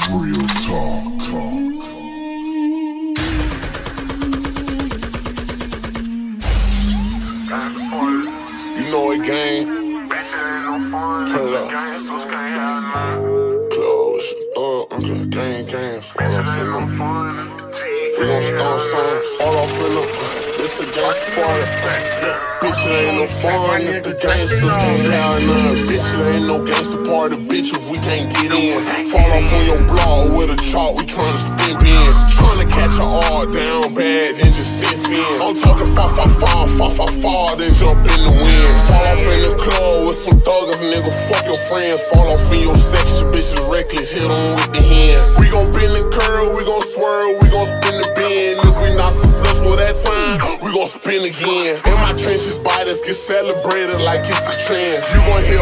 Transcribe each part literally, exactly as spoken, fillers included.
Real talk, talk. You know it, gang. Pull up. Close up, okay, gang, gang. Fall off in them. We gon' start something. Fall off in them. This a gangsta party. Bitch, it ain't no fun if the gangsters can't have none. Bitch, it ain't no gangsta party, bitch, if we can't get in. Fall off on your blog with a chalk, we tryna spin in. Tryna catch a all down bad, then just sit in. I'm talking fa fa fa fa fa fa, then jump in the wind. Fall off in the club with some thuggers, nigga, fuck your friends. Fall off in your section, bitches reckless, hit on with the hand. We gon' bend the curl, we gon' swirl, we gon' spin the bend. If we not successful that time, we gon' spin again. In my trenches, biters get celebrated like it's a trend. You gon' hear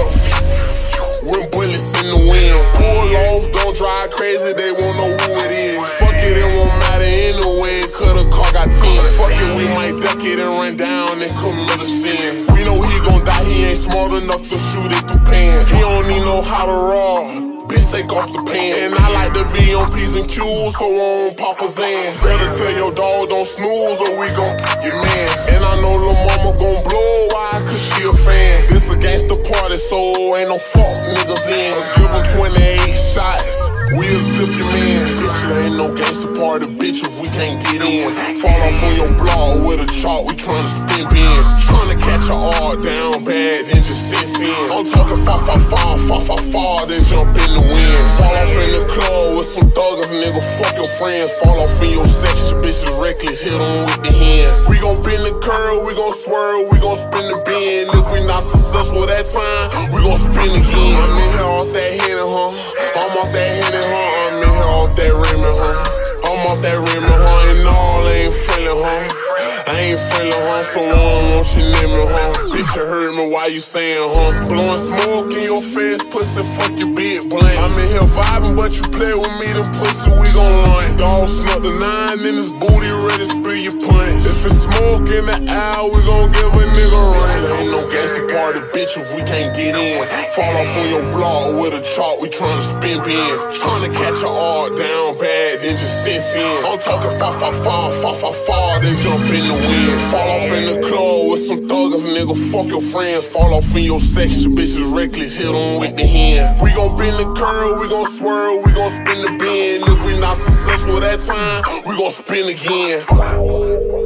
when bullets in the wind. Pull off, don't drive crazy, they won't know who it is. Fuck it, it won't matter anyway, cause the car got ten. Fuck it, we might duck it and run down and commit a sin. We know he gon' die, he ain't smart enough to shoot it through pan. He don't even know how to rob. Bitch, take off the pan. And I like to be on P's and Q's, so on Papa's in. Better tell your dog don't snooze or we gon' get mans. And I know lil' mama gon' blow, why? Cause she a fan. This a gangsta party, so ain't no fuck niggas in. Give them twenty-eight shots, we'll zip your mans. Bitch, it ain't no gangsta party, bitch, if we can't get in. Fall off on your blog with a chalk, we tryna spin in. Tryna catch a all down bad, then just sit in. I'm talking fa fa fa fa fa fa, then jump in the wind. Fall off in the club with some thuggers, nigga, fuck your friends. Fall off in your section, bitches reckless, hit on with the hand. We gon' bend the curl, we gon' swirl, we gon' spin the bend. If we not successful that time, we gon' spin again. I'm in here off that Henny, huh? I'm off that Henny, huh? I'm in here off that Remy, huh? I'm off that Remy, huh? And all ain't friendly, huh? I ain't friendly, huh? So long, won't you name me, huh? Bitch, you heard me, why you saying, huh? Blowing smoke in your face, pussy, fuck your big blank. I'm in here vibing, but you play with me, then pussy, we gon' run. Dog snuck the nine in his booty, ready to spill your punch. If it's smoke in the air, we gon' give a nigga run. It ain't no gangsta party, bitch, if we can't get in. Fall off on your blog with a chalk, we tryna spin in. Tryna catch a all down bad, then just sit in. I'm talking fa fa fa fa fa fa, then jump in the wind. Fall off in the club with some thuggers, nigga, fuck your friends. Fall off in your section, bitches reckless, hit on with the hand. We gon' bend the curl, we gon' swirl, we gon' spin the bend. If we not successful that time, we gon' spin again.